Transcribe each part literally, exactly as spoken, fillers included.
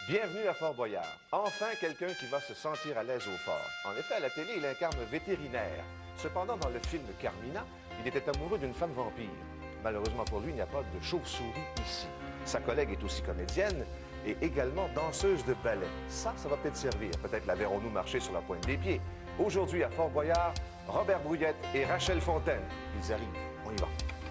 Bienvenue à Fort Boyard. Enfin, quelqu'un qui va se sentir à l'aise au fort. En effet, à la télé, il incarne un vétérinaire. Cependant, dans le film Carmina, il était amoureux d'une femme vampire. Malheureusement pour lui, il n'y a pas de chauve-souris ici. Sa collègue est aussi comédienne et également danseuse de ballet. Ça, ça va peut-être servir. Peut-être la verrons-nous marcher sur la pointe des pieds. Aujourd'hui, à Fort Boyard, Robert Brouillette et Rachel Fontaine. Ils arrivent. On y va.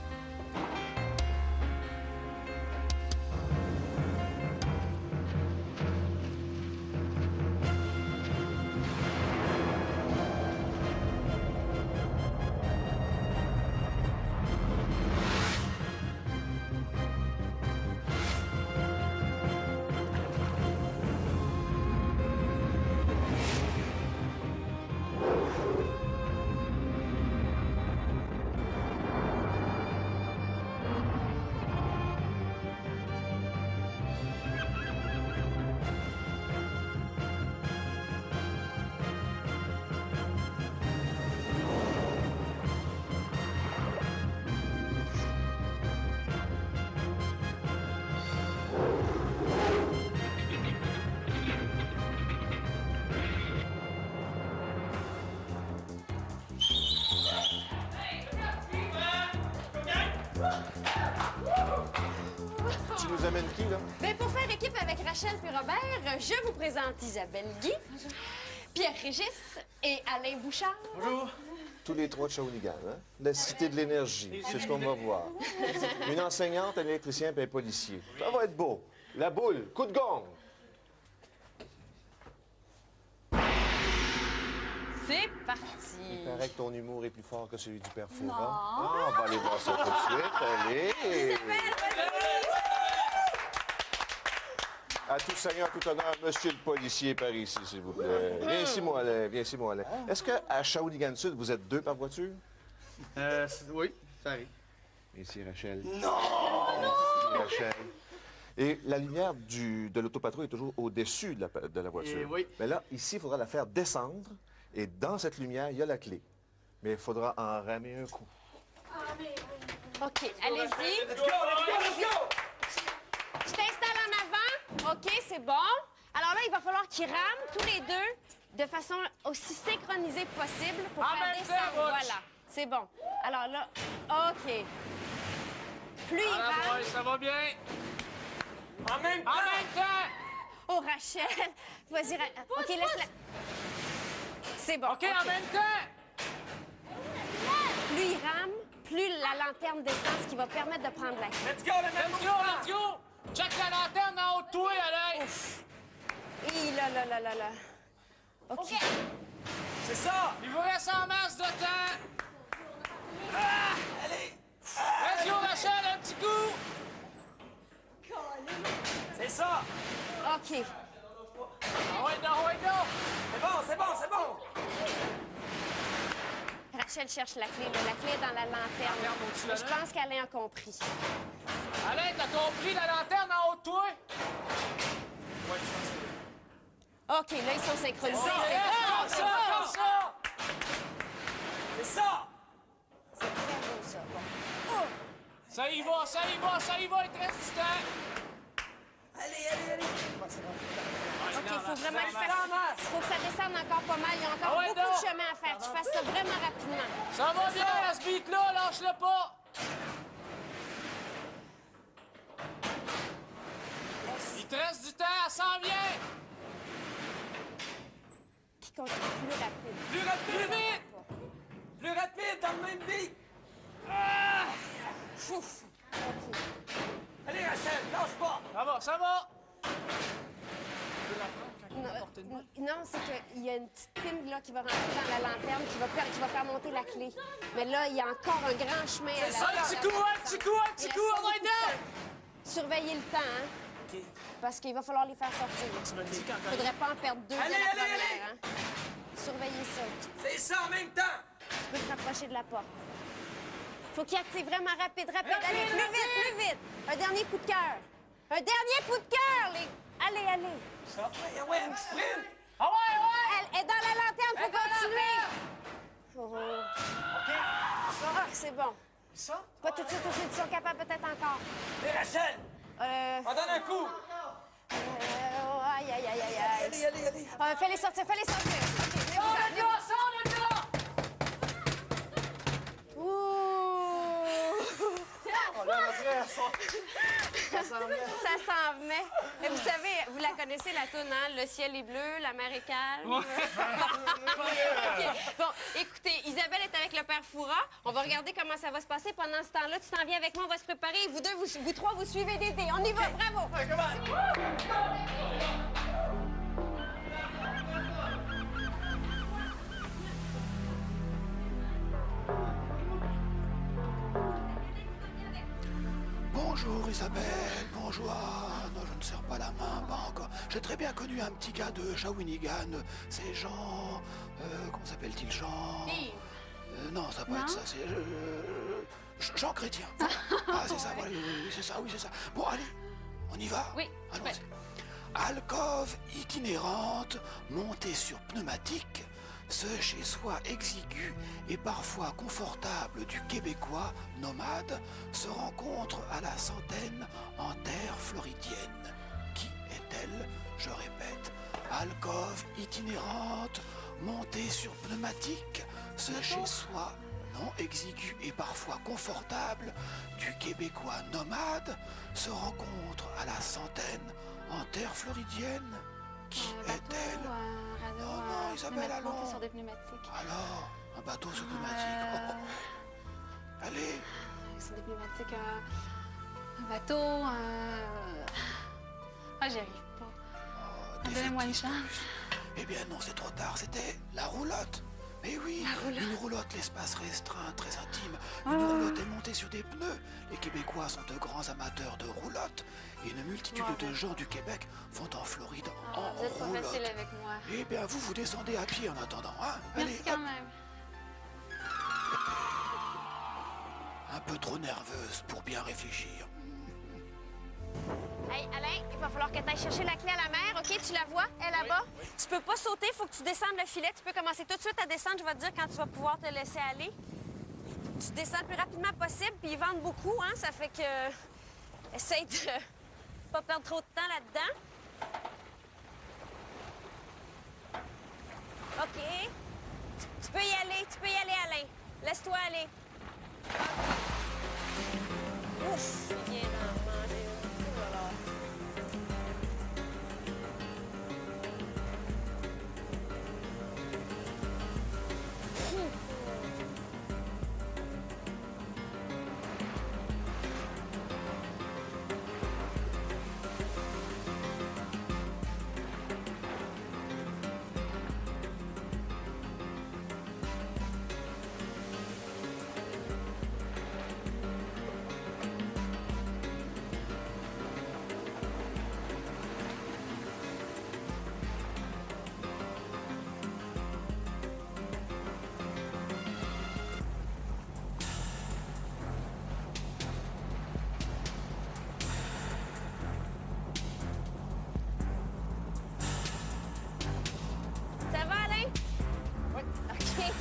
Tu nous amènes qui, là? Bien, pour faire équipe avec Rachel et Robert, je vous présente Isabelle Guy, Pierre Régis et Alain Bouchard. Bonjour. Tous les trois de Shawinigan, hein? La cité de l'énergie, c'est ce qu'on va voir. Une enseignante, un électricien et un policier. Ça va être beau. La boule, coup de gong. C'est parti. Il paraît que ton humour est plus fort que celui du père Fouras. Ah, on va aller voir ça tout de suite. Allez. À tout seigneur, tout honneur, monsieur le policier par ici, s'il vous plaît. Viens ici, moi, Alain. Viens ici, moi, Alain. Est-ce qu'à Shawinigan Sud, vous êtes deux par voiture? Euh, oui, ça arrive. Ici, Rachel. Non! Ici, Rachel. Et la lumière du, de l'autopatrouille est toujours au-dessus de la, de la voiture. Et oui. Mais là, ici, il faudra la faire descendre. Et dans cette lumière, il y a la clé. Mais il faudra en ramer un coup. OK, allez-y. Let's go, let's go, let's go! Tu t'installes en avant. OK, c'est bon. Alors là, il va falloir qu'ils rament tous les deux de façon aussi synchronisée que possible pour En faire même descendre. temps, Butch. Voilà, c'est bon. Alors là, OK. Plus ils Ah, rament... boy, ça va bien. En même temps! En même temps! Oh, Rachel! Vas-y, Ra... OK, laisse-la... C'est bon. OK, en même temps! Plus il rame, plus la lanterne descend, ce qui va permettre de prendre la clé. Let's go, let's go, let's go! Check la lanterne en haut de toi, Alain! Et là, là, là, là, là. OK. C'est ça! Il vous reste en masse de temps! Ah! Allez! Let's go, Rachel, un petit coup! C'est ça! OK. Ah ouais, non, ouais, non! C'est bon, c'est bon, c'est bon! Rachel cherche la clé. Là. La clé est dans la lanterne. Lanterne au-dessus de la Je main? pense qu'Alain a compris. Alain, t'as compris la lanterne en haut de toi? Ouais, je pense que... OK, là, ils sont synchronisés. C'est ça, C'est bon, comme c'est ça, bon. comme ça! C'est ça! C'est très beau, ça. Bon. Oh! Ça y va, ça y va, ça y va, il te reste du temps! Allez, allez, allez! OK, il faut vraiment que ça... faut que ça descende encore pas mal. Il y a encore Ah ouais, beaucoup donc. de chemin à faire. Tu fasses ça vraiment rapidement. Ça va bien, à ce beat-là, lâche-le pas! Il te reste du temps, elle s'en vient! Puis continue plus rapide. Plus rapide! Plus vite! Plus rapide, dans le même beat! Ah! Ouf! OK. Allez, Rachel, lâche pas! Ça va, ça va! Non, non, c'est qu'il y a une petite pine là, qui va rentrer dans la lanterne qui va, faire, qui va faire monter la clé. Mais là, il y a encore un grand chemin à la Ça, un petit coup, un petit coup, un petit Il coup, reste on va beaucoup de dedans! temps. Surveillez le temps, hein? OK. Parce qu'il va falloir les faire sortir. Tu m'as dit quand Faudrait pas en perdre deux Allez, dès la allez, première, allez! hein? Surveillez ça. Fais ça en même temps! Tu peux te rapprocher de la porte. Faut qu'il active vraiment rapide, rapide. Rapide, allez, plus rapide! vite, plus vite. Un dernier coup de cœur. Un dernier coup de cœur, les... Allez, allez. Ça, ouais, ouais, un petit sprint! Ah ouais, ouais! Elle est dans la lanterne, faut Elle est dans la continuer. lanterne! Oh. OK, Ah, c'est bon. ça? Pas tout de suite, tout de suite. Ils sont capables peut-être encore. Allez, Rachel! Euh... On donne un coup! euh, allez, allez. Euh, fais-les sortir, fais-les sortir. OK, Sors de là, sors de là! Ouh! Oh là, après, ça... Ça s'en vient. Ça s'en venait. Et vous savez, vous la connaissez, la toune, hein? Le ciel est bleu, la mer est calme. OK. Bon, écoutez, Isabelle est avec le père Foura. On va regarder comment ça va se passer. Pendant ce temps-là, tu t'en viens avec moi, on va se préparer. Vous deux, vous, vous trois, vous suivez Dédé. On y va, bravo! Ouais, comment? Bonjour Isabelle, bonjour. Ah, non, je ne serre pas la main, pas encore. J'ai très bien connu un petit gars de Shawinigan. C'est Jean... Euh, comment s'appelle-t-il, Jean... Euh, non, ça peut être ça, c'est... euh, Jean Chrétien. Ah, c'est ça, voilà, oui, oui, c'est ça, oui, c'est ça. Bon, allez, on y va? Oui, allons-y. Alcôve itinérante, montée sur pneumatique, ce chez-soi exigu et parfois confortable du Québécois nomade se rencontre à la centaine en terre floridienne. Qui est-elle? Je répète, alcôve itinérante, montée sur pneumatique, ce chez-soi non exigu et parfois confortable du Québécois nomade se rencontre à la centaine en terre floridienne. Qui est-elle? Non, non, Isabelle, allons. Sur des pneumatiques. Alors, un bateau sur pneumatique. Euh... Oh, oh. Allez. Sur des pneumatiques, un, un bateau, un... Ah, j'y arrive pas. Oh, Donnez-moi une chance. Eh bien non, c'est trop tard. C'était la roulotte. Mais oui, roulotte. une roulotte, l'espace restreint, très intime. Une roulotte est montée sur des pneus. Les Québécois sont de grands amateurs de roulottes. Et une multitude Ouais, de gens du Québec vont en Floride Ah, en vous êtes pas roulotte. facile avec moi. Eh bien, vous, vous descendez à pied en attendant, hein? Merci Allez, quand hop. même. Un peu trop nerveuse pour bien réfléchir. Hey, Alain, il va falloir que tu ailles chercher la clé à la mer, OK? Tu la vois, elle là-bas? Tu peux pas sauter, il faut que tu descendes le filet. Tu peux commencer tout de suite à descendre, je vais te dire quand tu vas pouvoir te laisser aller. Tu descends le plus rapidement possible, puis ils vendent beaucoup, hein? Ça fait que... Essaye de pas perdre trop de temps là-dedans. OK. Tu, tu peux y aller, tu peux y aller, Alain. Laisse-toi aller. Ouf, il vient d'en manger une. Oh là là. Ça va, Alain? Oui. OK.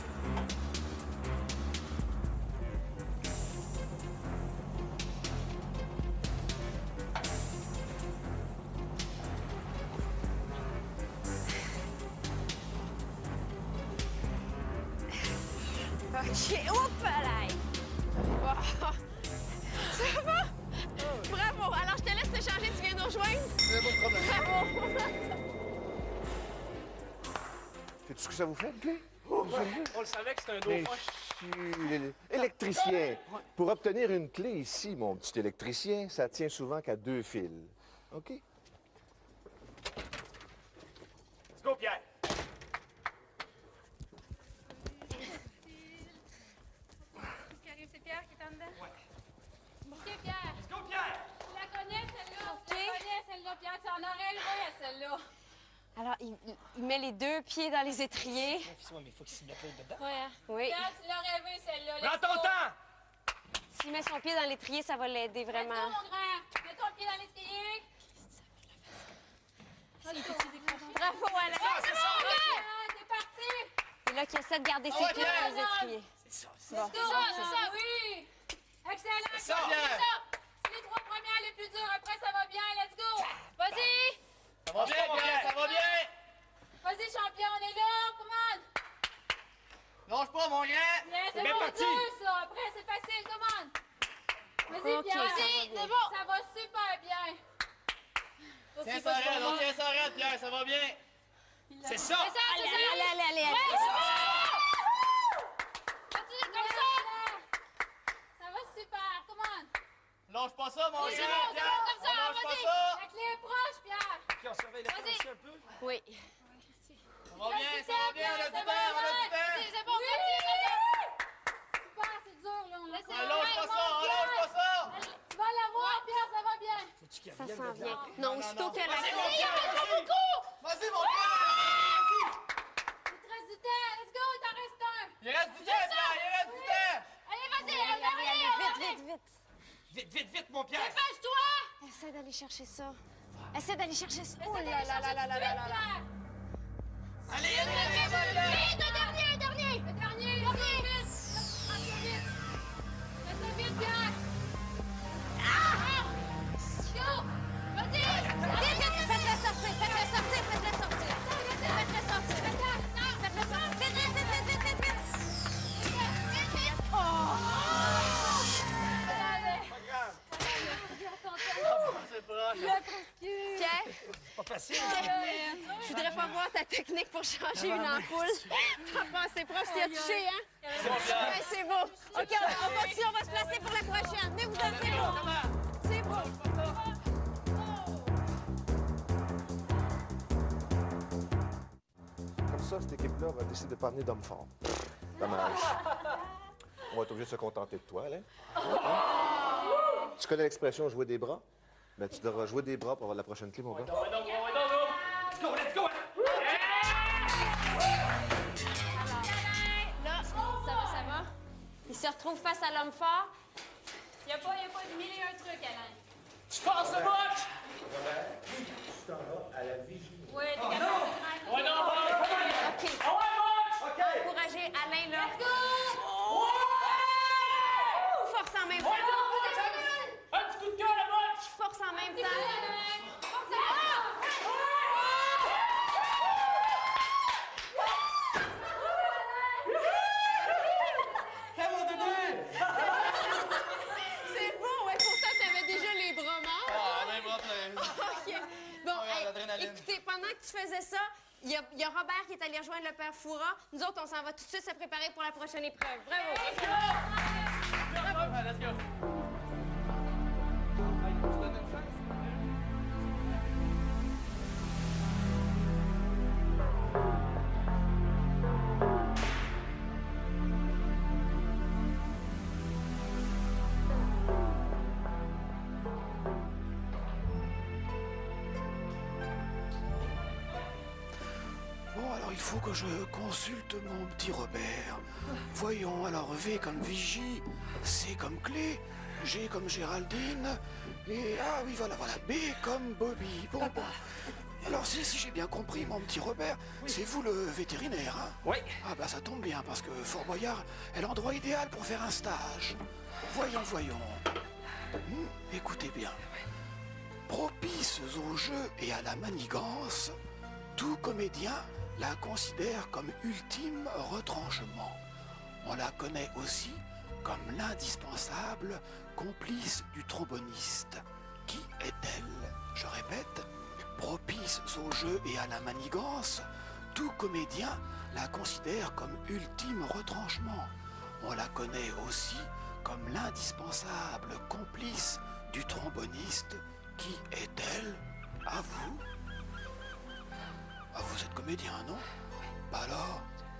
OK. Oups, Alain! Oh. Ça va? Bravo! Alors, je te laisse te changer, tu viens nous rejoindre? C'est pas de problème. Bravo! Sais-tu ce que ça vous fait, une clé? On le savait que c'était un Mais dauphin. je suis l'é- électricien. Pour obtenir une clé ici, mon petit électricien, ça tient souvent qu'à deux fils. OK? Let's go, Pierre. Karim, c'est Pierre qui est en dedans? Ouais. OK, Pierre. Let's go, Pierre. Tu la connais, celle-là? OK. Tu la connais, celle-là, Pierre. Tu en aurais levé, celle-là. Alors, il, il- il met les deux pieds dans les étriers. Ouais, mais il faut qu'il s'y mette là dedans. Ouais. hein. Oui. Pierre, tu l'aurais vu, celle-là. Prends Let's ton go. temps! S'il met son pied dans l'étrier, ça va l'aider Let's go, vraiment. mon grand. Mets ton pied dans l'étrier. Let's go. Bravo, Alain! C'est bon, Pierre. C'est parti. C'est là qu'il essaie de garder ses ouais, pieds Pierre! dans les étriers. C'est ça, c'est Bon. C'est ça, c'est ça. Oui. Excellent. C'est ça, c'est Pierre. ça. C'est les trois premières les plus dures. Après, ça va bien. Let's go. Vas-y. Ça va bien, Pierre, ça va bien! pas, mon grand! Bien, c'est bien bon, parti. dur, ça. Après, c'est facile, commande. Vas-y, Ok, Pierre. ça va Vas-y, bien. c'est bon. Ça va super bien. Tiens ça arrête, on tient ça arrête, Pierre, ça va bien! C'est ça! C'est ça, c'est Allez, ça. allez, allez, allez, allez. Ouais, c'est ça. Vas-y, comme ça. Ça va super, commande. Lâche pas ça, mon Oui, grand! c'est bon, c'est bon, comme ça. On lâche pas Vas-y. ça! La clé est proche, Pierre. Puis on surveille la Vas-y. planche un peu. Oui. Ça va bien, ça va bien, on a du temps, on a du temps! C'est bon, vas-y, vas-y. Super, c'est dur, là. On laisse On lâche pas ça, on lâche pas ça! Tu vas l'avoir, Pierre, ça va bien. Faut-tu qu'il Ça revienne s'en de là? vient. Non, aussitôt que la Vas-y, clé... mon Il en Pierre, reste pas vas-y! beaucoup. Vas-y, mon Pierre! Il te reste du temps. Let's go, il t'en reste un. Il reste du temps, Pierre, il reste du temps! Allez, vas-y, Allez, allez, allez, allez, vite, allez. vite, vite. Vite, vite, vite, mon Pierre! Dépêche-toi. Essaie d'aller chercher ça. Essaie d'aller chercher ça. Oh Essaie là d'aller là là là là là là là. chercher Allez, allez, du allez, temps, allez, Pierre. allez! Vite, un dernier, un dernier. Le dernier, le dernier. Vite. Fais ça vite. Fais ça vite, Pierre. Ah! Go. Vas-y. Vite, vite, faites-le sortir, faites-le sortir, faites-le sortir. Faites-le sortir. Faites-le sortir. Vite, vite, vite, vite, vite, vite, vite. Vite, vite. Oh! C'est proche! Pierre, Pas facile. je voudrais pas voir ta technique pour changer une ampoule. T'as passé proche, t'y as touché, hein? C'est bon, Pierre! Ouais, c'est beau. OK, on, on continue, on va se placer pour la prochaine. Mais vous en c'est beau. C'est beau. Comme ça, cette équipe-là va décider de ne pas amener d'hommes forts. Dommage. On va être obligé de se contenter de toi, Alain. Hein? Tu connais l'expression « jouer des bras »? Ben, tu devras jouer des bras pour avoir la prochaine clé, mon gars. Let's go, let's go! Là, ça va, ça va. Il se retrouve face à l'homme fort. Il n'y a pas, il y a pas de mille et un trucs, Alain. Tu passes le match! Oui, t'es capable de Ouais, non, ouais, OK. ouais, match! Encouragez Alain, là. Let's go! Force en même temps. Un petit coup de cœur, le match! Force en même temps. C'est beau, ouais. Pourtant, t'avais déjà les bras morts. Ah, même bras plein. OK. Bon, Ouais, hey, l'adrénaline. écoutez, pendant que tu faisais ça, il y, a- il y a Robert qui est allé rejoindre le père Foura. Nous autres, on s'en va tout de suite se préparer pour la prochaine épreuve. Bravo! Ouais, let's go! Bon, alors il faut que je consulte mon petit Robert. Voyons, alors V comme Vigie, C comme Clé, G comme Géraldine, et ah oui, voilà, voilà, B comme Bobby. Bon, bon. Alors si, si j'ai bien compris, mon petit Robert, c'est vous le vétérinaire, hein? Oui. Ah bah ça tombe bien, parce que Fort Boyard est l'endroit idéal pour faire un stage. Voyons, voyons. Hmm, écoutez bien. Propice au jeu et à la manigance, tout comédien la considère comme ultime retranchement. On la connaît aussi comme l'indispensable complice du tromboniste. Qui est-elle? Je répète, propice au jeu et à la manigance, tout comédien la considère comme ultime retranchement. On la connaît aussi comme l'indispensable complice du tromboniste. Qui est-elle? À vous? Ah, vous êtes comédien, non? Bah alors?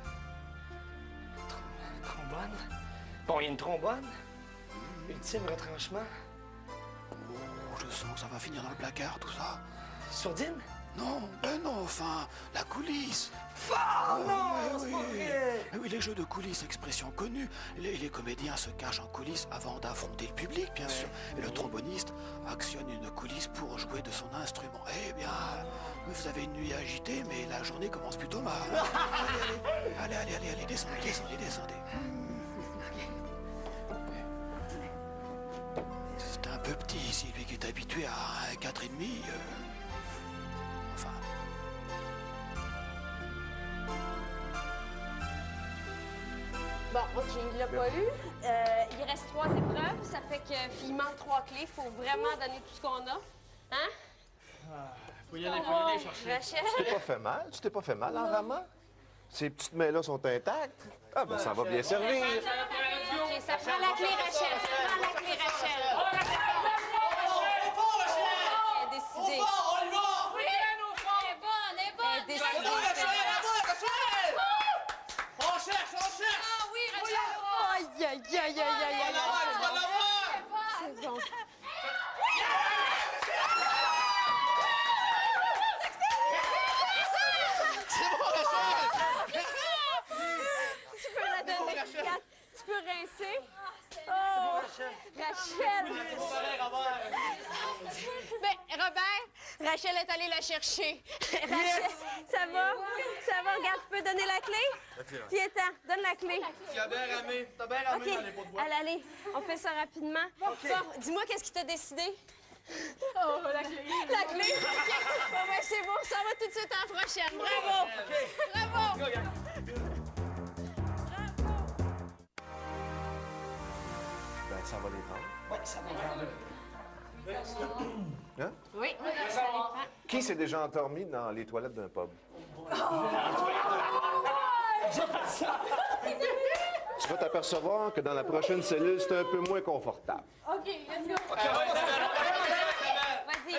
Trombone. Bon, il y a une trombone. Ultime retranchement. Oh, je sens que ça va finir dans le placard, tout ça. Sourdine? Non, ben non, enfin, la coulisse. Ah non, oui, c'est pas oui. vrai. Oui, les jeux de coulisses, expression connue. Les, les comédiens se cachent en coulisses avant d'affronter le public, bien sûr. Et le tromboniste actionne une coulisse pour jouer de son instrument. Eh bien, vous avez une nuit agitée, mais la journée commence plutôt mal. Allez, allez, allez, allez, allez, descendez, descendez, descendez. C'est un peu petit ici, lui qui est habitué à un quatre et demi. euh, Enfin. Bon, OK, il l'a pas eu. Euh, il reste trois épreuves. Ça fait qu'il manque trois clés. Il faut vraiment donner tout ce qu'on a. Hein? Faut y aller, faut y aller chercher. Rachel? Tu t'es pas fait mal? Tu t'es pas fait mal en ramant? Ces petites mains-là sont intactes? Ah, ben ça va bien servir. OK, ça prend la clé, Rachel. Ça prend la clé, Rachel. Elle est décidée. On y va! Oui! Elle est bonne, elle est bonne! Elle est décidée. On cherche, on cherche! Ah oui, Rachel! Aïe, aïe, aïe, aïe, aïe, aïe. Tu vas l'avoir! C'est bon. C'est bon, Rachel! Tu peux la donner. Regarde, tu peux rincer. Oh, Rachel. Mais Robert, Rachel est allée la chercher. Rachel, ça va? Ça va? Regarde, tu peux donner la clé? Viens-t'en, donne la clé. Tu as bien ramé. T'as bien ramé OK, dans les pots de bois. allez, allez, on fait ça rapidement. Bon, dis-moi qu'est-ce qui t'a décidé? Oh, la clé! La clé? Bon, ben, c'est bon, ça va tout de suite en prochaine. Bravo! Bravo! Ben, ça va les prendre. Ouais, ça va prendre. Hein? Oui, ça les prend. Qui s'est déjà endormi dans les toilettes d'un pub? Tu vas t'apercevoir que dans la prochaine cellule, c'est un peu moins confortable. OK, let's go! Vas-y.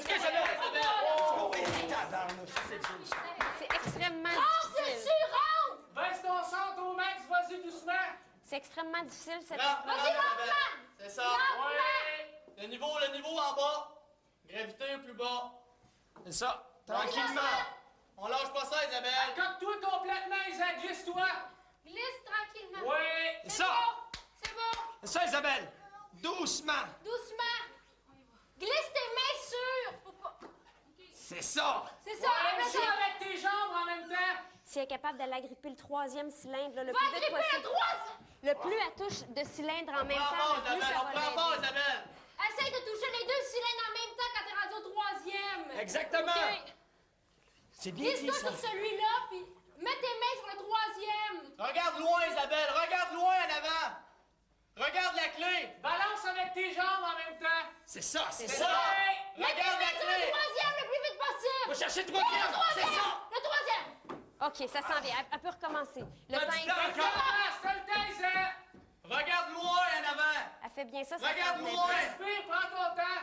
C'est extrêmement Oh, c'est difficile. sûr! Baisse ton centre au max, vas-y doucement. C'est extrêmement difficile, cette Là, épreuve. Vas-y, lentement! c'est ça. Ouais. Le niveau, le niveau en bas. Gravité plus bas. C'est ça. Tranquillement. On lâche pas ça, Isabelle. Coque-toi complètement, Isabelle. Glisse-toi. Glisse tranquillement. Oui. C'est Ça. bon! C'est bon! C'est ça, Isabelle. Doucement. Doucement! Glisse tes mains sûres! Faut pas- C'est ça. C'est ça! Après ça! avec tes jambes en même temps. Si elle est capable d'aller agripper le troisième cylindre là, le Va plus vite gripper la possible. troisième! Le plus elle touche de cylindres en même Prends temps, fort, le plus Isabelle. ça On va prend fort, l'aider. Isabelle. Essaye de toucher les deux cylindres en même temps quand t'es rendu au troisième! Exactement. OK. C'est bien dit, Glisse-toi ça. sur celui-là, puis mets tes mains sur le troisième! Regarde loin, Isabelle. Regarde loin en avant. Regarde la clé. Balance avec tes jambes en même temps. C'est ça, c'est ça. Mets tes Regarde mains la sur le clé. troisième le plus vite possible! Va chercher le Le troisième. C'est troisième! ça. Le troisième! OK, ça s'en vient. Elle, elle peut recommencer. Le T'as temps du est temps passé. encore. T'as le temps, Isa. Regarde loin en avant. Elle fait bien ça, ça Regarde s'en vient. loin. Respire, prends ton temps.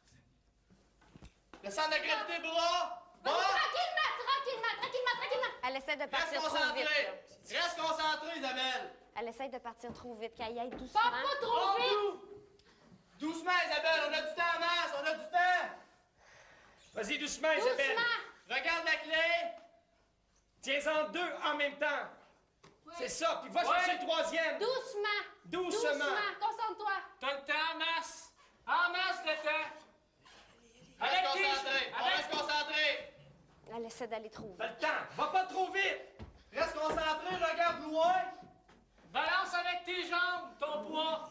Le centre de gravité bras. Vas-y, Bas. tranquillement, tranquillement, tranquillement, tranquillement! Elle essaie de Reste partir trop vite. concentré. là. Reste concentré, Isabelle. Elle essaie de partir trop vite, qu'elle y aille doucement. Pars pas trop Prends vite! tout. Doucement, Isabelle. On a du temps en masse. On a du temps. Vas-y, doucement, Isabelle. Doucement! Regarde la clé. Tiens-en deux en même temps. C'est ça. Puis va chercher le troisième. Doucement! Doucement. Doucement! Concentre-toi! T'as le temps en masse. En masse, le temps. Reste concentré. On reste concentré. Elle essaie d'aller trop vite. T'as le temps. Va pas trop vite. Reste concentré. Regarde loin. Balance avec tes jambes, ton poids.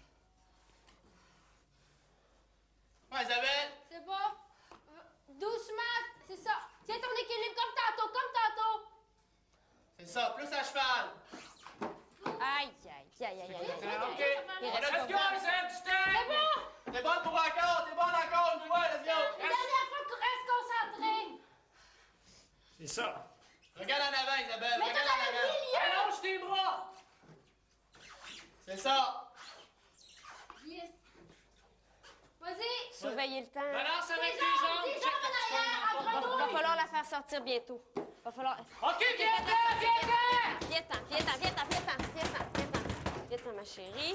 Ouais, Isabelle. C'est bon? Euh, Doucement! C'est ça! Tiens ton équilibre comme tantôt, comme tantôt! C'est ça. Plus à cheval. Aïe, aïe, aïe, aïe, aïe. OK. Il On reste a pas du gars, beaucoup. c'est du temps. T'es bonne pour encore. T'es bonne encore une fois. Let's go. Une dernière fois que reste concentré! C'est ça. Regarde en avant, Isabelle. Mets-toi Regarde dans en le avant. milieu! Allonge tes bras. C'est ça. Yes! Vas-y! Surveillez le temps. Balance avec Tes tes jambes! jambes. Tes jambes en arrière! En Va, va grenouille! falloir la faire sortir bientôt. Va falloir... OK, viens-t'en, viens-t'en. Viens-t'en, viens-t'en, viens-t'en, viens-t'en, viens-t'en, viens-t'en. Viens-t'en, ma chérie.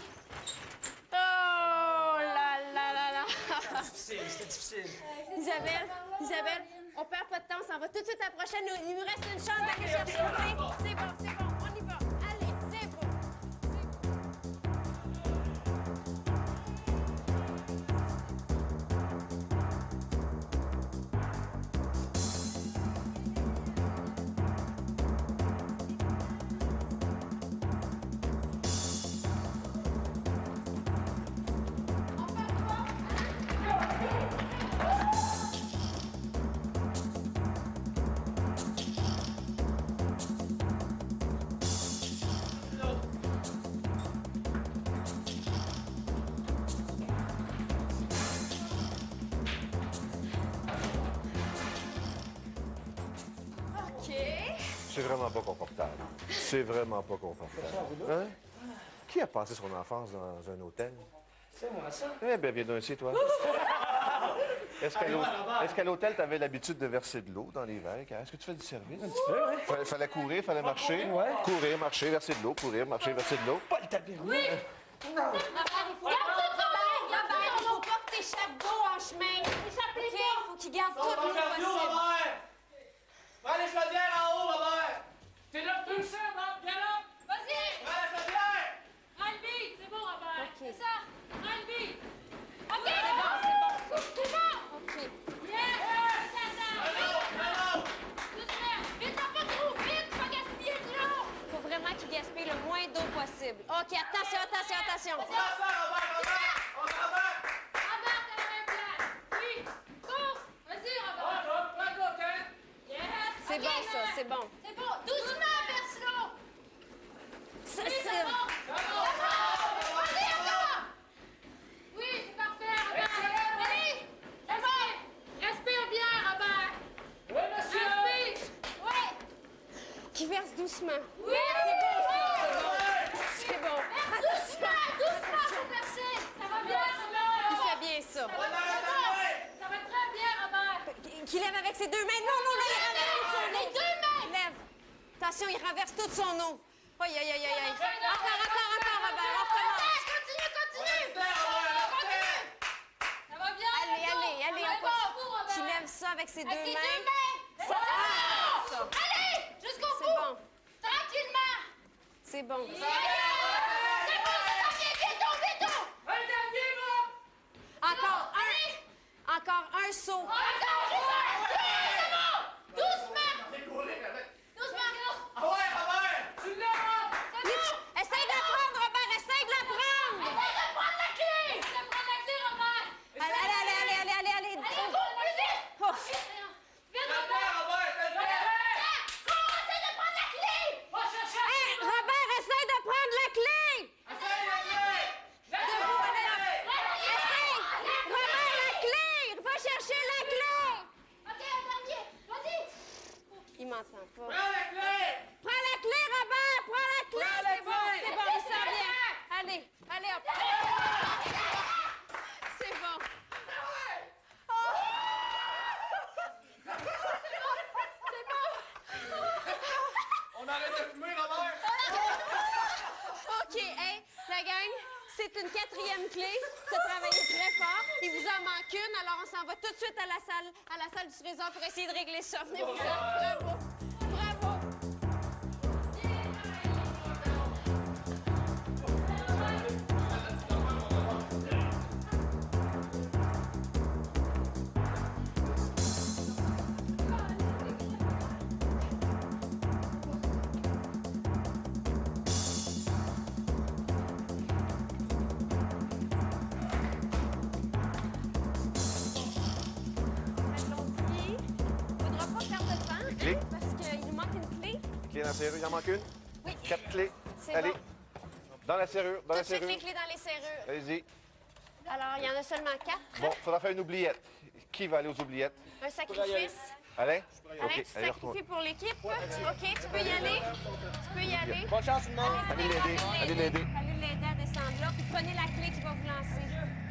Oh là là là là! Difficile, c'était difficile. Isabelle, Isabelle, on perd pas de temps, on s'en va tout de suite à la prochaine. Il nous reste une chance d'aller chercher. OK? C'est bon, c'est bon, on y va. Allez, c'est bon. C'est vraiment pas confortable. C'est vraiment pas confortable. Hein? Qui a passé son enfance dans un hôtel? C'est moi, ça. Eh bien, viens donc ici, toi. Est-ce qu'à l'hô- est-ce qu'à l'hôtel, tu avais l'habitude de verser de l'eau dans les verres? Est-ce que tu fais du service un petit peu? Oui, oui. Fallait, fallait courir, fallait marcher. Ouais. Courir, marcher, verser de l'eau, courir, marcher, verser de l'eau. Pas le tapis rouge. Oui! Robert, il faut... Robert, il faut pas que t'échappes d'eau en chemin. Échappe les OK? gars! Faut qu'il garde On toute va l'eau faire du haut, possible. Robert! Prends les chaudières en haut, Robert! T'es là tout le seul, Bob, viens là! Vas-y! Prends la chaudière! Prends le beat! C'est bon, Robert! OK. C'est ça! Prends le beat! OK! C'est bon, c'est bon. C'est bon! OK. Yes! Allô! Doucement! Vite, t'as pas trop vite! Tu vas gaspiller de l'eau! Faut vraiment qu'il gaspille le moins d'eau possible. OK, attention, attention, attention. On va faire, Robert, Robert! On va faire! Robert, t'as la même place! Oui! Cours! Vas-y, Robert! Ouais, Bob, prends l'eau, hein? Yes! C'est OK, bon, ça, là. c'est bon. C'est bon! Doucement, verse l'eau! C'est Oui, c'est c'est- bon! Vas-y, encore! Oui, c'est parfait, Robert! Allez! Respire! Respire bien, Robert! Oui, monsieur! Respire! Oui! Qui verse doucement. Oui! C'est bon, ça, c'est bon. C'est bon. Attention. Doucement! Doucement, faut verser! Ça va bien, Il Robert! fait bien ça. Ça va Ça va très bien, Robert! Qu'il lève avec ses deux mains. Non, non, là, il renverse toute son Les eau. deux mains! Lève. Attention, il renverse toute son eau. Aïe, aïe, aïe, aïe, aïe. Encore, encore, encore, Robert. On recommence. Continue, continue! Robert! Continue! Ça va bien? Allez, c'est allez, bon. allez. C'est On bon, continue. Robert. Qu'il lève ça avec ses deux Avec tes mains. deux mains! Ça- Ah, ça. Allez! Jusqu'au C'est bout! bon. Tranquillement! C'est bon. Yeah! C'est bon, ça va bien! Vite, oh, vite, oh! Un dernier, Bob! Encore Allez! un. Encore un saut. Encore, juste un! Oui, c'est bon! Doucement! Doucement! Ah ouais, Robert! Tu l'as, Bob! C'est bon! Essaye de la prendre, Robert. Essaye de la prendre. Essaye de prendre la clé! Essaye de prendre la clé, Robert! Allez, allez, allez, allez, allez, allez, allez. Allez, cours, plus vite! Oh. Vite, Fais le Robert! faire, Robert! Fais le faire! Tiens! Cours, essaye de prendre la clé! Va chercher! Hey, Robert, essaye de prendre la clé. Essaye la clé! Debout, allez là. Essaye. Robert, la clé. Va chercher la clé. OK, un dernier! Vas-y! Il m'entend pas. Prends la clé! Prends la clé, Robert. Prends la clé. Prends la C'est bon, clé. c'est bon, il s'en vient. Allez, allez, hop. C'est bon. On arrête de fumer, Robert! OK, hey, la gang, c'est une quatrième clé. Tu as travaillé très fort. Il vous en manque une, alors on s'en va tout de suite à la salle, à la salle du trésor pour essayer de régler ça. Venez-vous là. Bravo. Bravo. Allons-y. Faudra pas perdre de temps, Clé. hein, parce qu'il nous manque une clé. Clé dans la serrure, il en manque une? Oui. Quatre clés. C'est Allez. bon. Dans la serrure, dans Tout la de suite serrure. les clés dans les serrures. Allez-y. Alors, il y en a seulement quatre. Bon, faudra faire une oubliette. Qui va aller aux oubliettes? Un sacrifice. Alain? Alain, OK, tu allez, sacrifies retourne. pour l'équipe. OK, tu peux y aller. Tu peux y aller. Bonne chance, tout le monde! Allez l'aider, allez l'aider. Allez l'aider à descendre là, puis prenez la clé qui va vous lancer.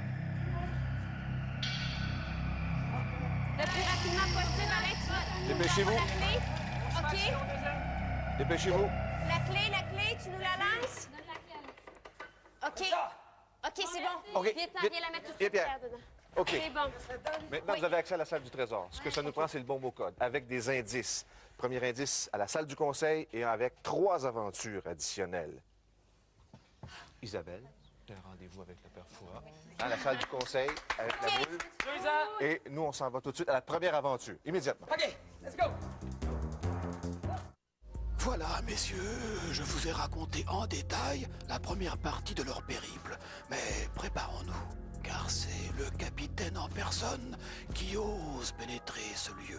Le plus rapidement possible, Alain, tu vas... Dépêchez-vous. La clé. OK. Dépêchez-vous. La clé, la clé, tu nous la lances? OK. OK, c'est bon. OK, Viens, vite. viens la mettre tout de Viens, suite Pierre. dedans. OK. C'est bon. Maintenant, Oui. vous avez accès à la salle du trésor. Ce que ça nous prend, c'est le bon mot code, avec des indices. Premier indice à la salle du conseil et avec trois aventures additionnelles. Isabelle, tu as un rendez-vous avec le père Fouras dans la salle du conseil avec la boule. Deux ans! Et nous, on s'en va tout de suite à la première aventure, immédiatement. OK, let's go! Voilà, messieurs, je vous ai raconté en détail la première partie de leur périple. Mais préparons-nous, car c'est le capitaine en personne qui ose pénétrer ce lieu.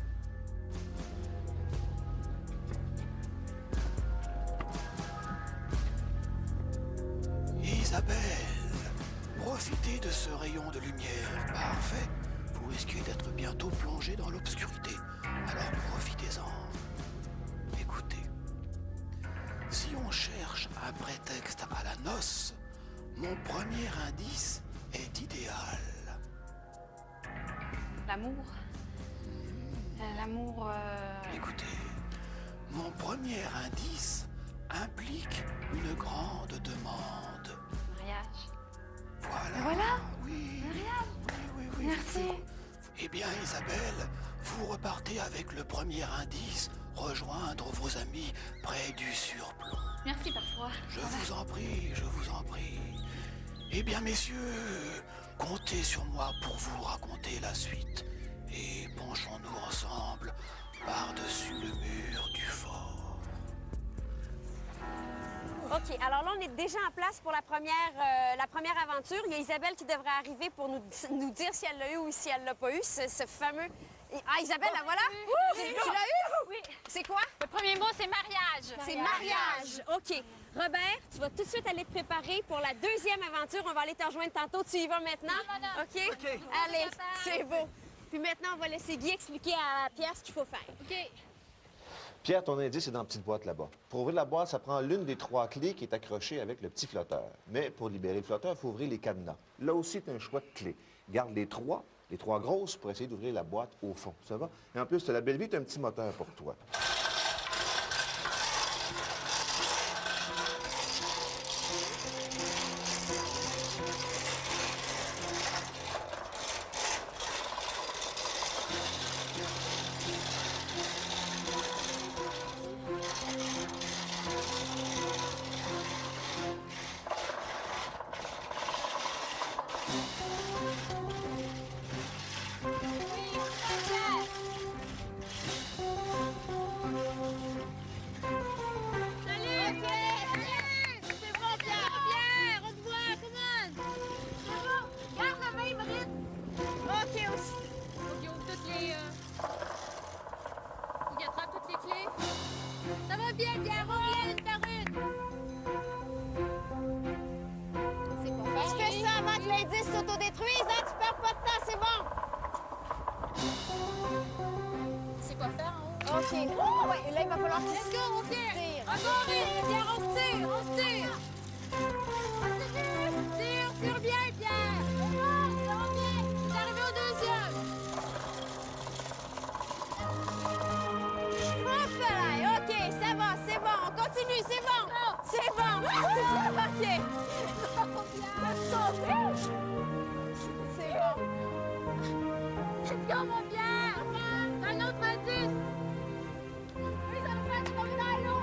Isabelle, profitez de ce rayon de lumière parfait. Vous risquez d'être bientôt plongé dans l'obscurité. Alors profitez-en. Écoutez. un prétexte à la noce, mon premier indice est idéal. L'amour. Euh, L'amour... euh, Écoutez, mon premier indice implique une grande demande. Mariage. Voilà. Voilà. Oui. Mariage. Oui, oui, oui. Merci. Eh bien, Isabelle, vous repartez avec le premier indice, rejoindre vos amis près du surplomb. Merci parfois. Je vous en prie, je vous en prie. Eh bien, messieurs, comptez sur moi pour vous raconter la suite. Et penchons-nous ensemble par-dessus le mur du fort. OK, alors là, on est déjà en place pour la première, euh, la première aventure. Il y a Isabelle qui devrait arriver pour nous, nous dire si elle l'a eu ou si elle l'a pas eu, ce, ce fameux... Ah, Isabelle, la voilà! Tu, tu l'as eu? Oui. C'est quoi? Le premier mot, c'est mariage. C'est mariage. OK. Robert, tu vas tout de suite aller te préparer pour la deuxième aventure. On va aller te rejoindre tantôt. Tu y vas maintenant? Non, non, non. OK? OK. Allez, c'est beau. Puis maintenant, on va laisser Guy expliquer à Pierre ce qu'il faut faire. OK. Pierre, ton indice est dans la petite boîte là-bas. Pour ouvrir la boîte, ça prend l'une des trois clés qui est accrochée avec le petit flotteur. Mais pour libérer le flotteur, il faut ouvrir les cadenas. Là aussi, tu as un choix de clés. Garde les trois, les trois grosses pour essayer d'ouvrir la boîte au fond. Ça va? Et en plus, tu as la belle vie, tu as un petit moteur pour toi. OK. Oh, ouais, là, il va falloir qu'il Let's go, on tire. tire. Encore une. Pierre, on se tire, on se tire. Tire, tire bien, Pierre. C'est bon, ça va bien. C'est arrivé au deuxième. Hop là, OK, ça va, c'est bon. On continue, c'est bon. C'est bon. OK. C'est bon. Let's go, mon Pierre. Un autre indice. Oui, ça me fait du tomber dans l'eau.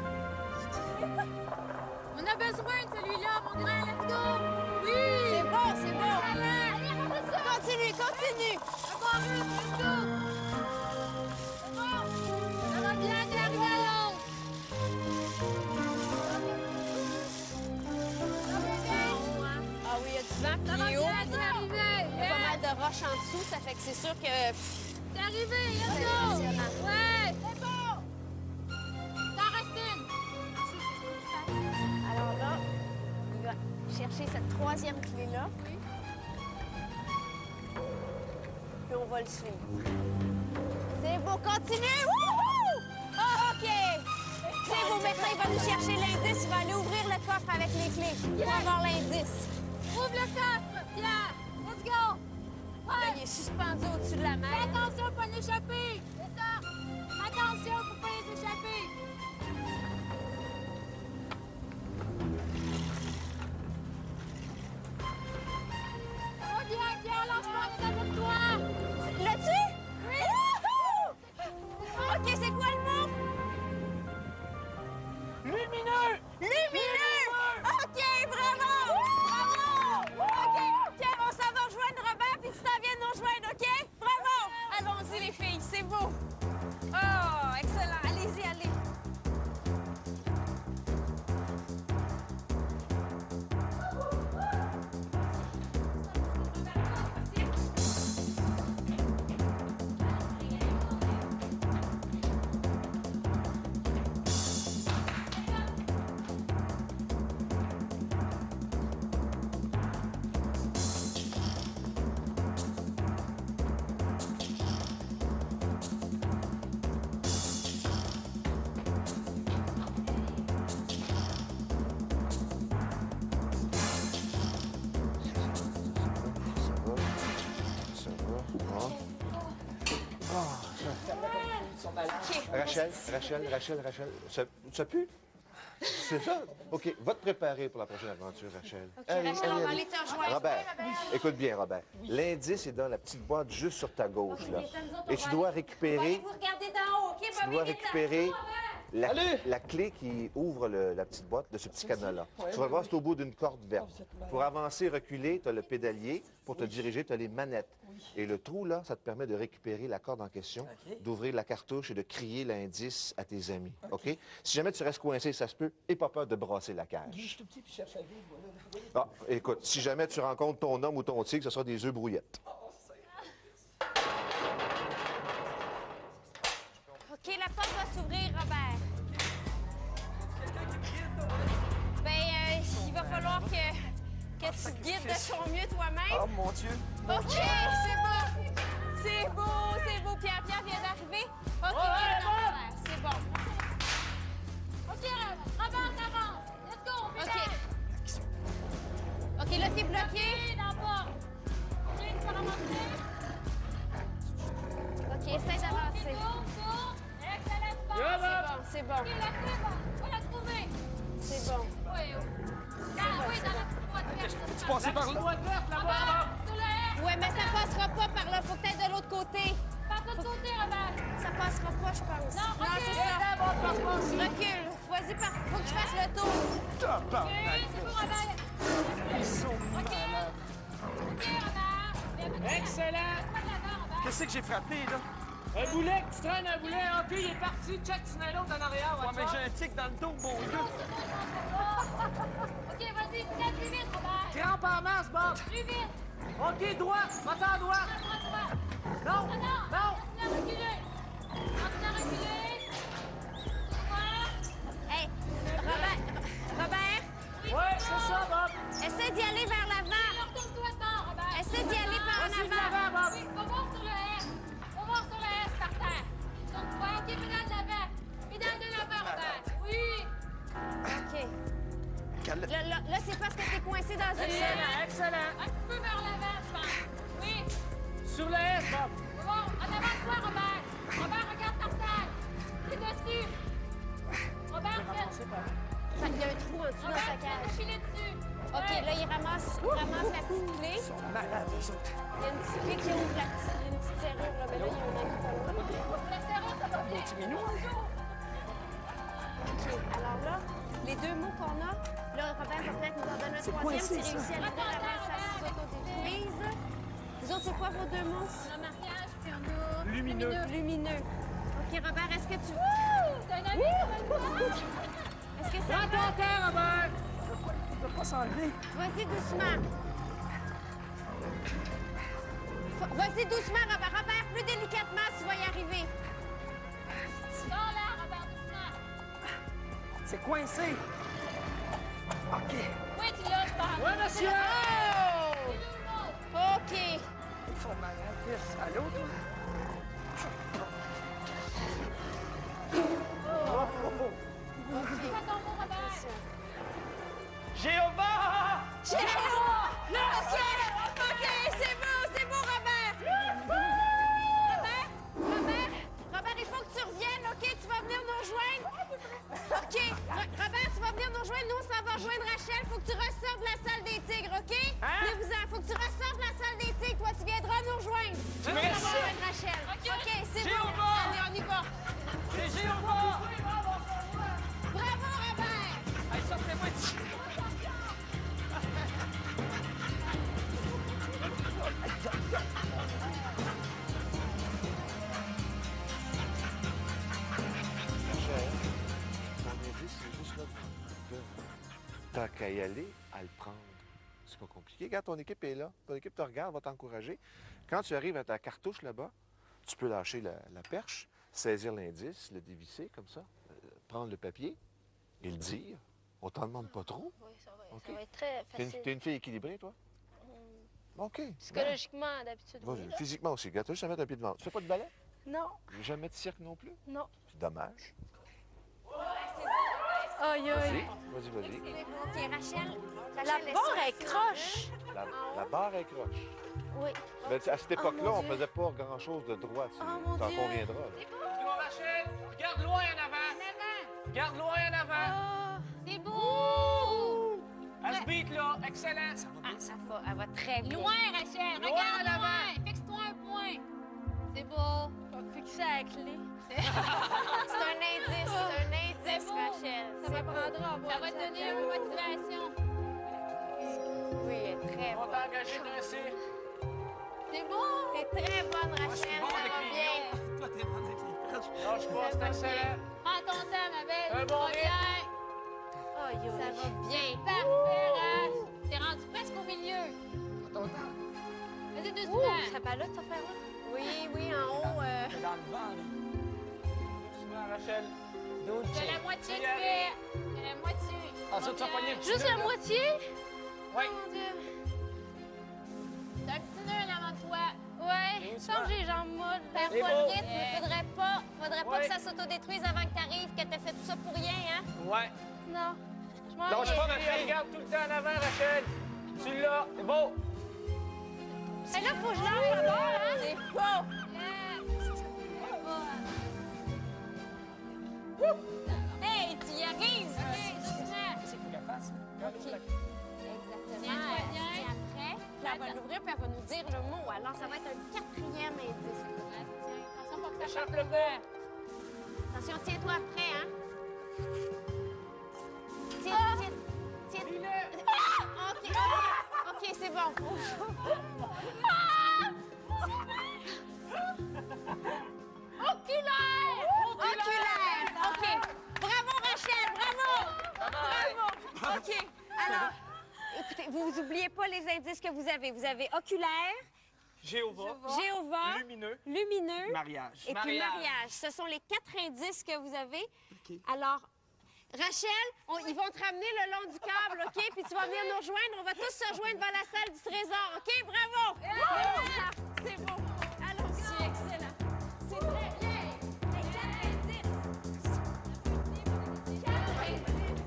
On a besoin de celui-là, mon grand. Let's go. Oui. C'est bon, c'est bon. Allez, on ça. Continue, continue. Encore une, let's go. C'est bon. Ça va bien, t'es arrivé à l'autre. Ça va bien. Ah oui, il y a du vent Ça va qui est haut. bien, t'es arrivé. Il y a pas mal de roches en dessous, ça fait que c'est sûr que... T'es arrivé, let's C'est go. impressionnant. Ouais, c'est bon. T'en restes une. Alors là, il va chercher cette troisième clé-là. Oui. Puis on va le suivre. C'est beau, continue! Wouhou! Ah, OK! C'est beau, maintenant il va nous chercher l'indice. Il va aller ouvrir le coffre avec les clés pour avoir l'indice. Ouvre le coffre, Pierre. Let's go. Là, Ouais. il est suspendu au-dessus de la Fais mer. attention pour pas l'échapper. C'est ça. Attention pour pas les échapper. Ça va bien, Pierre. Lance-moi, on est avec toi. L'as-tu? Oui! Wouhou! OK, c'est quoi le mot? Lumineux! Lumineux! OK, bravo! Bravo! OK, Pierre, on s'en va rejoindre Robert, puis tu t'en viens nous rejoindre, OK? Bravo! Allons-y, les filles, c'est beau! Oh, excellent! Allez-y, allez! Ils sont malades. Rachel, Rachel, Rachel, Rachel, ça, ça pue? C'est ça? OK, va te préparer pour la prochaine aventure, Rachel. OK, Rachel, on va aller te rejoindre. Robert, écoute bien, Robert. L'indice est dans la petite boîte juste sur ta gauche, là. Et tu dois récupérer... Vous regardez d'en haut, OK? Tu dois récupérer la, la clé qui ouvre le- la petite boîte de ce petit cadenas-là. Tu vas le voir, c'est au bout d'une corde verte. Pour avancer, reculer, tu as le pédalier. Pour te diriger, tu as les manettes. Et le trou, là, ça te permet de récupérer la corde en question, d'ouvrir la cartouche et de crier l'indice à tes amis. OK? Si jamais tu restes coincé, ça se peut, et pas peur de brasser la cage. Je suis tout petit puis je cherche à vivre, voilà. Ah, écoute, si jamais tu rencontres ton homme ou ton tigre, ce sera des œufs brouillettes. OK, la porte va s'ouvrir, Robert. Ben, euh, il va falloir que, que tu te guides de ton mieux toi-même. Oh mon Dieu! OK, c'est beau. C'est beau, c'est beau. Pierre-Pierre vient d'arriver. OK, viens dans Robert. C'est bon. OK, Robert, t'avances. Let's go, on OK. pédale. OK, là, t'es bloqué. OK, dans la porte. OK, tu vas remonter. OK, essaie d'avancer. Tourne, tourne. Excellent, C'est bon, c'est bon. OK, la clé, va. Va la trouver. C'est bon. Oui, oui. Dans, oui, dans la petite boîte verte. Tu passais par là? Boîte verte, là-bas, Robert, là. sur le R. Ouais, mais ça passera pas par là. Faut que t'ailles de l'autre côté. Par l'autre côté, Robert. Ça passera pas, je pense. Non, OK. c'est ça. Recule. Vas-y, par... faut que tu fasses le tour. OK, c'est bon, Robert. Ils sont OK. malades. OK, Robert. Viens, viens, Excellent. Pas de l'avant, Robert. Qu'est-ce que j'ai frappé, là? Un boulet, tu traînes un boulet. OK, il est parti. Check, tu n'as l'autre en arrière. Ouais, watch mais out. j'ai un tic dans le dos, mon Dieu! OK, vas-y, peut-être plus vite, Robert. Crampe en masse, Bob. Plus vite. OK, droit. Va-t'en à droite. Droite, droite. Non, Non, non. non. Continue à reculer. Continue à reculer. Droit. Hey, Robert. Robert, Ouais, c'est ça, Bob. essaie d'y aller vers l'avant. Retourne-toi dedans, Robert. Essaie d'y aller par en Vas-y, de avant. l'avant, Bob. Oui, va voir sur le S. Va voir sur le S par terre. Tourne-toi. OK, pédale de l'avant. Pédale de l'avant, Robert. Oui. OK. Calme- Là, là, là, c'est parce que t'es coincé dans une zone. Excellent, excellent. Un petit peu vers l'avant, je pense. Oui. Sur le S, Bob. Va voir. En avant de toi, Robert. Robert, regarde par terre. T'es dessus. Robert, fais. Fait qu'il y a un trou en dessous dans sa Robert, cage. fais filer dessus. OK, là, il ramasse, il ramasse la petite clé. Ils sont malades, eux autres. Il y a une petite clé qui ouvre la petite, une petite serrure. Là, ben là, il y a un ami pas loin. La serrure, ça va bien. Petit minou. OK, alors là, les deux mots qu'on a, là, Robert va peut-être nous en donner un C'est troisième coincé, s'il réussit à ça. l'ouvrir avant que ça s'autodétruise. Vous autres, c'est quoi vos deux mots? On a mariage, puis on a... Lumineux. Lumineux. OK, Robert, est-ce que tu... T'as un ami qui va le voir? Est-ce que ça Prends va? ton terre, Robert. Il ne peut pas s'enlever. Vas-y doucement. Faut- Vas-y doucement, Robert. Robert, plus délicatement, tu vas y arriver. Sors là, Robert, doucement. C'est coincé. OK. Oui, tu l'as, je pense. Ouais, monsieur. Oh! C'est nouveau. OK. Ils sont malades. Allô, toi? C'est quoi ton mot, Robert? Jéhovah! Jéhovah! OK, c'est beau, c'est beau, Robert. Robert, Robert, Robert, il faut que tu reviennes, OK? Tu vas venir nous rejoindre? OK. Ro- Robert, tu vas venir nous rejoindre. Nous, ça va rejoindre Rachel. Faut que tu ressortes de la salle des tigres, OK? Hein? Venez-vous-en. Faut que tu ressortes de la salle des tigres. Toi, tu viendras nous rejoindre. Tu vas Merci. rejoindre Rachel. OK, c'est bon. Jéhovah! Allez, on y va. C'est Jéhovah. Bravo, Robert. Hey, sortez-moi d'ici. Rachel, ton indice, c'est juste là. de- T'as qu'à y aller, à le prendre. C'est pas compliqué. Regarde, ton équipe est là. Ton équipe te regarde, va t'encourager. Quand tu arrives à ta cartouche là-bas, tu peux lâcher la, la perche, saisir l'indice, le dévisser comme ça, euh, prendre le papier et le dire. On t'en demande pas trop. Oui, ça va, OK. ça va être très T'es une, facile. t'es une fille équilibrée, toi? OK. Psychologiquement, d'habitude, Bien. oui. Vas-y, là. physiquement aussi. Regarde, toi, juste à mettre un pied devant. Tu fais pas de ballet? Non, Jamais de cirque non plus? non. C'est dommage. Aïe, aïe. Vas-y, vas-y. C'est beau. OK, Rachel. La Rachel, barre laisse-moi est croche. La, la barre est croche. Oui. Mais à cette époque-là, mon on Dieu. faisait pas grand-chose de droit. Tu Oh, mon t'en Dieu. conviendras. Là. Go, Rachel! Regarde loin en avant! En avant. Regarde loin en avant! Ah, C'est beau. Elle se beat, là! Excellent! Ça va ah, ça va, elle va très bien. Loin, Rachel. Loin Regarde en avant. loin. Fixe-toi un point. C'est beau. On va fixer la clé. C'est un indice, c'est un indice, C'est beau. Rachel. Ça m'apprendra à voir. Ça va te donner une motivation. Oui, elle est très On bonne. t'a engagé d'un C. C'est beau. T'es très bonne, Rachel, bon ça avec va les bien. Toi, t'es bonne avec les Lâche pas, c'est va excellent. Prends ton temps, ma belle. Un bon Ça va rythme. bien. Aïe, aïe. Ça va bien. Parfait, Rach. T'es rendu presque au milieu. Prends ton temps. Vas-y, Ouh, doucement. ça balotte, cette affaire-là? Oui, oui, en haut. euh, T'es dans le vent, là. Doucement, Rachel. C'est la moitié de fait. C'est la moitié. Ah, ça, tu as pogné un petit Juste nœud, la là. moitié? Oui. Mon Dieu. T'as un petit nœud en avant de toi. Ouais, Et je sens que j'ai les jambes molles. Perds C'est pas beau. le rythme, il faudrait pas, faudrait pas Ouais. que ça s'autodétruise avant que t'arrives, que t'aies fait tout ça pour rien, hein? Ouais. Non. Je m'en Lâche pas, ma vais. fille. Regarde tout le temps en avant, Rachel. Tu l'as. C'est beau. Et là, faut que je lâche d'abord, hein? C'est beau! Hey, tu y arrives! C'est faut qu'elle fasse. Regarde où la- Exactement. Tiens-toi Elle bien. se tient après. Puis elle va l'ouvrir, puis elle va nous dire le mot. Alors, ça va être un quatrième indice. Attention pour que ça Échappe parte le le vert. Attention, tiens-toi après, hein? Tiens, tiens, tiens. Ah! OK. OK, c'est bon. Oculaire! Oculaire! OK. Bravo, Rachel, bravo! Bravo! OK. Alors, écoutez, vous n'oubliez pas les indices que vous avez. Vous avez oculaire, Jéhovah. Jéhovah, Lumineux. lumineux Mariage. et puis Mariage. mariage. Ce sont les quatre indices que vous avez. OK. Alors, Rachel, on- ils vont te ramener le long du câble, OK? Puis tu vas venir nous rejoindre. On va tous se rejoindre dans la salle du trésor, OK? Bravo! C'est beau. Allons-y, excellent. C'est très bien. Les quatre indices. Quatre indices.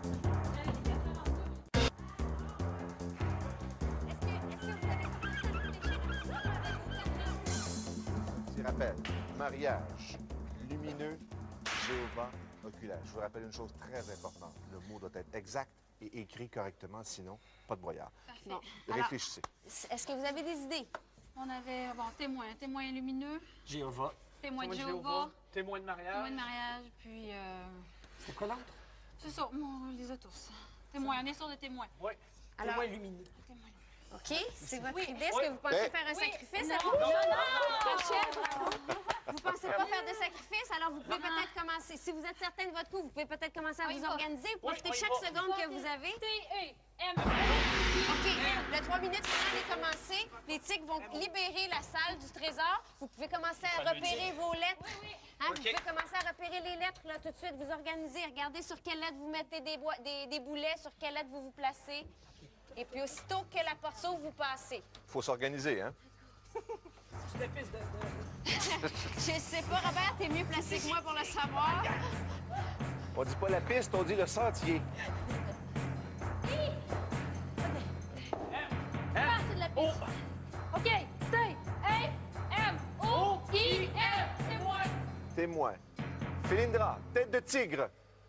Est-ce que, est-ce que vous avez commencé à réfléchir à ça avec vos quatre indices? Je rappelle, mariage, lumineux, Jéhovah, oculaire. Je vous rappelle une chose très importante. Le mot doit être exact et écrit correctement, sinon, pas de broyard. Bon. Réfléchissez. Est-ce que vous avez des idées? On avait, bon, témoin, témoin lumineux, Jéhovah. témoin de Jéhovah, Témoin de mariage. témoin de mariage, puis euh, C'est quoi l'autre? c'est ça, bon, on les a tous. Témoin, on est sûr de témoin. Oui. Alors- Témoin lumineux. Témoin. OK, c'est votre idée. Est-ce Oui. que vous pensez Ben- faire un sacrifice Non, à vous? non, Rachel, vous pensez pas faire de sacrifice? Alors, vous pouvez Non. peut-être commencer. Si vous êtes certain de votre coup, vous pouvez peut-être commencer à On y vous va. organiser. Vous Oui, profitez on y chaque va. seconde que vous avez. T E M. OK, le trois minutes finales est commencé. Les tigres vont libérer la salle du trésor. Vous pouvez commencer à Ça veut repérer vos lettres. Oui, oui. Hein, OK. Vous pouvez commencer à repérer les lettres là, tout de suite, vous organisez. Regardez sur quelle lettre vous mettez des, boi- des, des boulets, sur quelle lettre vous vous placez. Et puis, aussitôt que la porte s'ouvre, vous passez. Faut s'organiser, hein? Tu le fils de... de- Je sais pas, Robert, t'es mieux placé que moi pour le savoir. On dit pas la piste, on dit le sentier. Partie de la piste. OK, T E M O I L. Témoin. Témoin. Félindra, tête de tigre.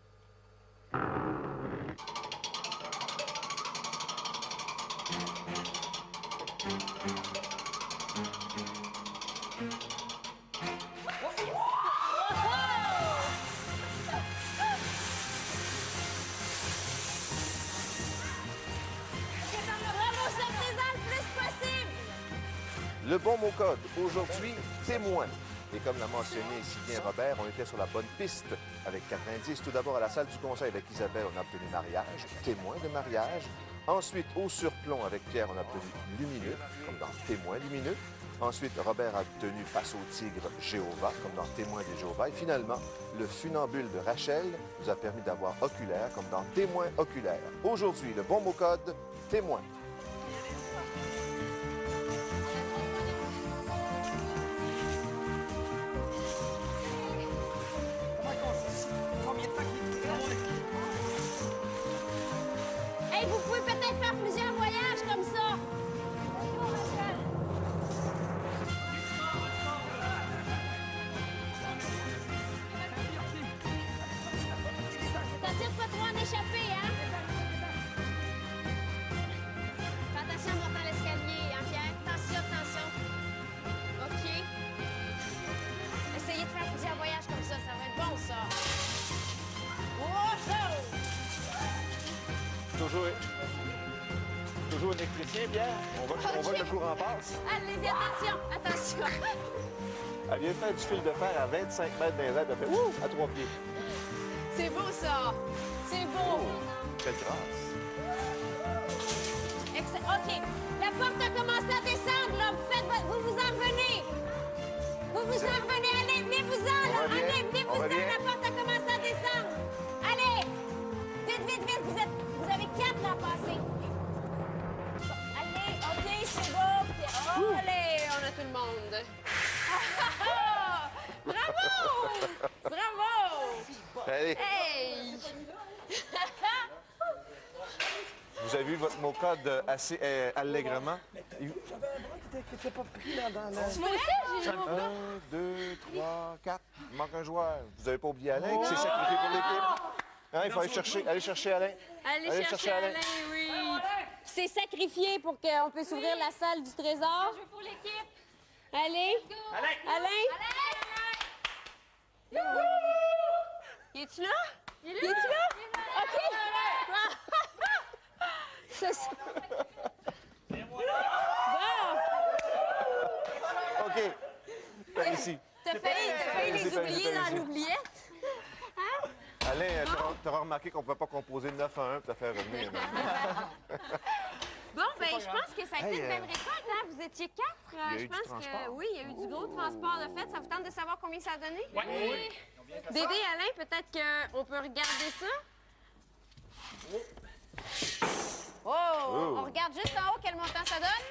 Bravo, sortez-en le plus possible! Le bon mot code, aujourd'hui, témoin. Et comme l'a mentionné ici bien Robert, on était sur la bonne piste avec quatre indices. Tout d'abord, à la salle du conseil avec Isabelle, on a obtenu mariage, témoin de mariage. Ensuite, au surplomb avec Pierre, on a obtenu lumineux, comme dans témoin lumineux. Ensuite, Robert a obtenu face au tigre Jéhovah, comme dans témoin de Jéhovah. Et finalement, le funambule de Rachel nous a permis d'avoir oculaire, comme dans témoin oculaire. Aujourd'hui, le bon mot code, témoin. Combien de temps qu'il reste? Hey, vous pouvez peut-être faire plusieurs voyages comme ça. OK, tiens, Pierre. On va, on va que le courant passe. Allez-y, attention, attention. Elle vient de faire du fil de fer à vingt-cinq mètres dans les airs, elle fait ouh, à trois pieds. C'est beau, ça. C'est beau. Quelle grâce. Excellent. OK. La porte a commencé à descendre, là. Vous, faites... votre- vous vous en revenez. Vous vous en revenez. Allez, venez-vous-en, là. On revient. Allez, venez-vous-en. On revient. La porte a commencé à descendre. Allez. Vite, vite, vite. Vous, êtes... vous avez quatre, là, à passer. Allez, OK, c'est beau. Oh, allez, on a tout le monde. Bravo! Bravo! Allez. Hey! Vous avez vu votre mot-code assez euh, allègrement? Il- J'avais un bras qui était- qui n'était pas pris dans, dans la... Moi aussi, j'ai eu mon Un, deux, trois, quatre. Il manque un joueur. Vous n'avez pas oublié Alain qui s'est sacrifié pour l'équipe? Hein, il faut aller chercher, aller chercher Alain. Allez, Allez chercher, chercher Alain. Alain, oui. C'est sacrifié pour qu'on puisse ouvrir la salle du trésor. Je veux pour l'équipe. Allez. Alain! Alain. Il est-tu là? Il est là? là? OK. Ça, c'est- Bon. OK. Par ici. T'as failli, t'as failli Allez-y, les allez-y, oublier dans allez-y. l'oubliette. Alain, tu auras remarqué qu'on ne pouvait pas composer neuf à un pour te faire revenir. Bon, ben je pense que ça a été Hey, une euh, belle récolte, hein? Vous étiez quatre. Il y a euh, eu je du pense que transport. oui, il y a eu du gros transport de fait. Ça vous tente de savoir combien ça a donné? Oui. Dédé, Alain, peut-être qu'on peut regarder ça? Oh! On regarde juste en haut quel montant ça donne?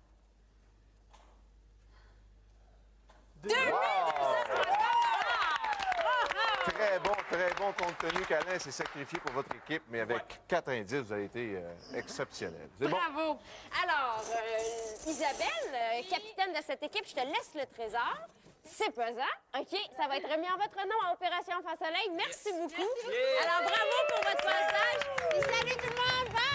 deux mille deux cent soixante dollars! Très bon, très bon, compte tenu qu'Alain s'est sacrifié pour votre équipe, mais avec quatre indices, vous avez été euh, exceptionnel. C'est bon? Bravo! Alors, euh, Isabelle, euh, capitaine de cette équipe, je te laisse le trésor. C'est pesant. OK, ça va être remis en votre nom à Opération Enfant Soleil. Merci beaucoup. Alors, bravo pour votre passage. Et salut tout le monde! Bye!